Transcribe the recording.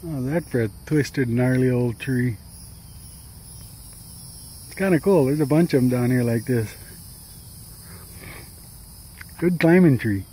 Oh, that's for a twisted, gnarly old tree. It's kind of cool. There's a bunch of them down here like this. Good climbing tree.